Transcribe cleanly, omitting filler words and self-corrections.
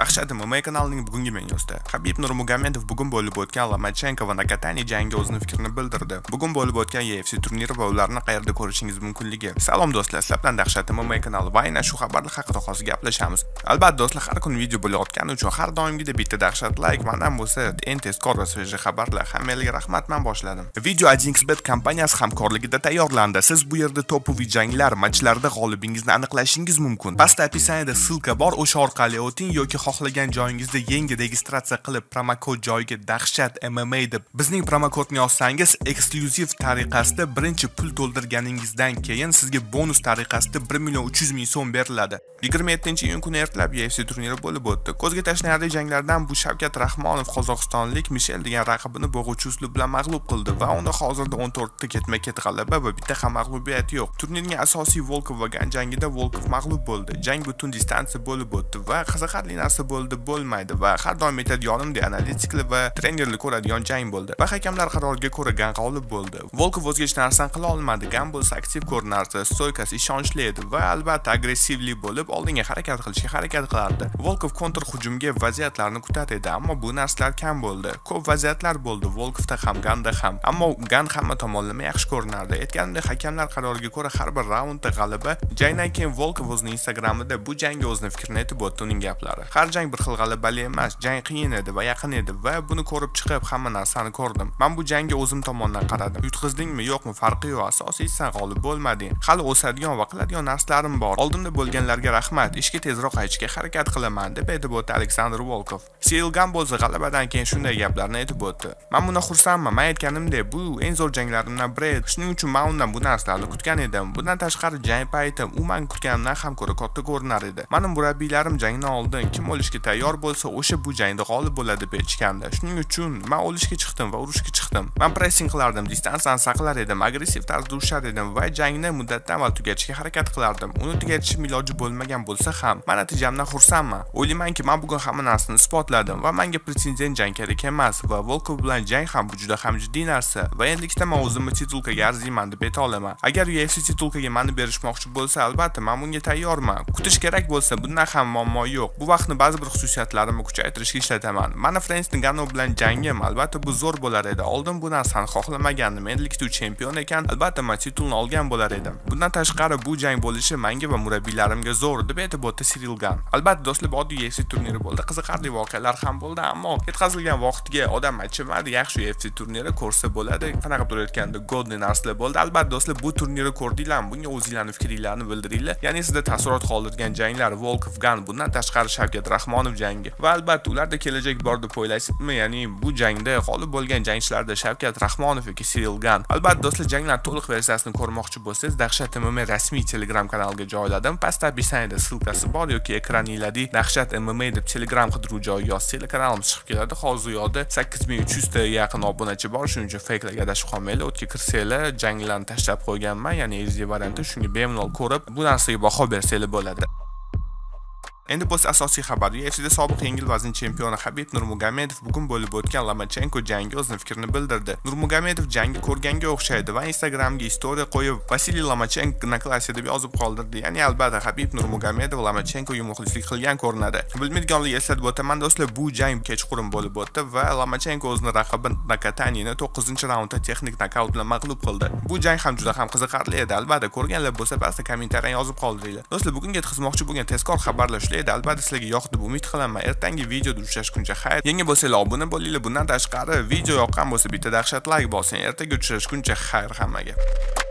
DAXSHATMMA kanalining bugungi menyusida Xabib Nurmagomedov bugun bo'lib o'tgan Lomachenko va Nakatani jangi o'zining fikrini bildirdi. Bugun bo'lib o'tgan UFC turniri va ularni qayerda ko'rishingiz mumkinligi. Salom do'stlar, sizlar bilan DAXSHATMMA kanali va aynan shu xabarlar haqida hozir gaplashamiz. Albatta do'stlar, har kun video bo'layotgani uchun har doimgidek bitta dahshat like, mendan bo'lsa eng tezkor va svejiy xabarlar. Hammaga rahmat, men boshladim. Video 1xbet kompaniyasi hamkorligida tayyorlandi. Siz bu yerda topoviy janglar, matchlarda g'olibingizni aniqlashingiz mumkin. Pastda opisiyaniyada ссылка bor, o'sha orqali o'ting yoki xohlagan joyingizda yangi registratsiya qilib promokod joyiga DAXSHATMMA deb bizning promokodni yozsangiz, eksklyuziv tariqasida birinchi pul to'ldirganingizdan keyin sizga bonus tariqasida 1.300.000 so'm beriladi. 27-iyun kuni ertalab UFC turniri bo'lib o'tdi. Ko'zga tashlanarli janglardan bu Shavkat Rahmonov qozog'istonlik Mishel degan raqibini bo'g'uvchi uslub bilan mag'lub qildi va unda hozirda 14 ta ketma-ket g'alaba va bitta ham mag'lubiyat yo'q. Turnirning asosiy Volkov va Gan jangida Volkov mag'lub bo'ldi. Jang butun distansiya bo'lib o'tdi va qiziqarli narsa bo'ldi bo'lmaydi va har doim aytadiganimdek analitikli va trenerli ko'radigan jang bo'ldi. Va hakamlar qaroriga ko'ra Gan g'olib bo'ldi. Volkov o'zga hech narsani qila olmadi. Gan bo'lsa aktiv ko'rinardi, stoykasi ishonchli edi va albatta agressivli bo'lib oldinga harakat qilishga harakat qilardi. Volkov kontra hujumga vaziyatlarni kutar edi, ammo bu narsalar kam bo'ldi. Ko'p vaziyatlar bo'ldi Volkovda ham, Ganda ham. Ammo Gan hamma tomonlama yaxshi ko'rinardi. Aytganimdek, hakamlar qaroriga ko'ra har bir raundda g'alaba. Jangdan keyin Volkov o'zining Instagramida bu jangga o'zining fikrini aytib o'tdi. Uning gaplari: "Har jang bir xil g'alabali emas, jang qiyin edi va yaqin edi va buni ko'rib chiqib hamma narsani ko'rdim. Men bu jangga o'zim tomondan qaradim. Yutqizdingmi, yo'qmi farqi yo'q. Asosiysi sen g'olib bo'lmading. Hali o'sadigan va qiladigan narslarim bor. Oldimda bo'lganlarga rahmat. Ishga tezroq qaytishga harakat qilaman", deb aytib o'tdi Aleksandr Volkov. Sirilgan bo'lsa g'alabadan keyin shunday gaplarni aytib o'tdi: "Men buni xursandman. Men aytganimdek, bu eng zo'r janglarimdan biri edi. Shuning uchun men undan bu narsalarni kutgan edim. Bundan tashqari jang payti u men kutganimdan ham ko'ra katta ko'rinar edi. Mening murabbiylarim jangdan oldin kim o'lishga tayyor bo'lsa, o'sha bu jangda g'olib bo'ladi deb aytishgandi. Shuning uchun men o'lishga chiqdim va urushga chiqdim. Men pressing qilardim, distansiyani saqlar edim, agressiv tarzda urushar edim va jangni muddatdan avval tugatishga harakat qilardim. Uni tugatishim iloji bo'lmagan bo'lsa ham, men natijamdan xursandman. O'ylaymanki, men bugun hamma narsani isbotladim va menga pretendent jang kerak emas va Volkov bilan jang ham bu juda ham jiddiy narsa va endilikda men o'zimni titulkaga arziyman deb ayta olaman. Agar UFC titulkaga meni berishmoqchi bo'lsa, albatta men bunga tayyorman. Kutish kerak bo'lsa, bundan ham muammo yo'q. Bu vaqtni ba'zi bir xususiyatlarimni kuchaytirishga ishlataman. Meni Fransning Gano bilan jangim albatta bu zo'r bo'lar edi. Oldin bu narsani xohlamagandim. Endilikda u chempion ekan, albatta men titulni olgan bo'lar edim. Bundan tashqari bu jang bo'lishi menga va murabbiylarimga zo'r deb aytib o'tdi Sirilgan. Albatta do'stlar, oddiy UFC turniri bo'ldi. Qiziqarli voqealar ham bo'ldi, ammo yetkazilgan vaqtga odam achimadi. Yaxshi UFC turniri ko'rsa bo'ladi. Qanaqa bo'layotganda godli narsalar bo'ldi. Albatta do'stlar, bu turnirni ko'rdinglarmi? Bunga o'zingizlarning fikringizni bildiringlar. Ya'ni sizda taassurot qoldirgan janglar Volkov Gan, bundan tashqari Shavkat Rahmonov jangi. Va albatta ularda kelajak bor deb o'ylaysizmi? Ya'ni bu jangda g'olib bo'lgan jangchilarda Shavkat Rahmonov yoki Sirilgan. Albatta do'stlar, janglar to'liq versiyasini ko'rmoqchi bo'lsangiz, DAXSHATMMA rasmiy Telegram kanaliga joyladim. Pastda opisiyaniyada ссылкасы bor yoki ekraningizda DAXSHATMMA deb Telegram qidiruv joyi yozsangiz kanalimiz chiqib keladi. Hozir u yoqda 8300 ta yaqin obunachi bor. Shuning uchun fakelarga adashib qolmanglar. O'tga kirsanglar, janglarni tashlab qo'yganman, ya'ni HD variantda, shunga bemalol ko'rib, bu narsaga baho bersanglar bo'ladi. Endi bo'lsa asosiy xabar. UFC'da sobiq yengil vazn chempioni Xabib Nurmagomedov bugun bo'lib o'tgan Lomachenko jangi o'zining fikrini bildirdi. Nurmagomedov jangi ko'rganga o'xshaydi va Instagramga story qo'yib, Vasiliy Lomachenko naklasiya deb yozib qoldirdi. Ya'ni albatta Xabib Nurmagomedov Lomachenkoga muxlislik qilgan ko'rinadi. Bilmaydiganlarga eslatib o'taman do'stlar, bu jang kechqurun bo'lib o'tdi va Lomachenko o'zining raqibi Nakatanini 9-raundda texnik nokaut bilan mag'lub qildi. Bu jang ham juda ham qiziqarli edi. Albatta ko'rganlar bo'lsa pastda kommentariyani yozib qoldiringlar. Do'stlar, bugunga yetkazmoqchi bo'lgan tezkor xabarlar albatta sizlarga yoqdi deb umid qilaman. Ertangi videoda uchrashguncha xayr. Yangi bo'lsanglar obuna bo'linglar. Bundan tashqari video yoqqan bo'lsa bitta dahshat like bosing. Ertaga uchrashguncha xayr hammaga.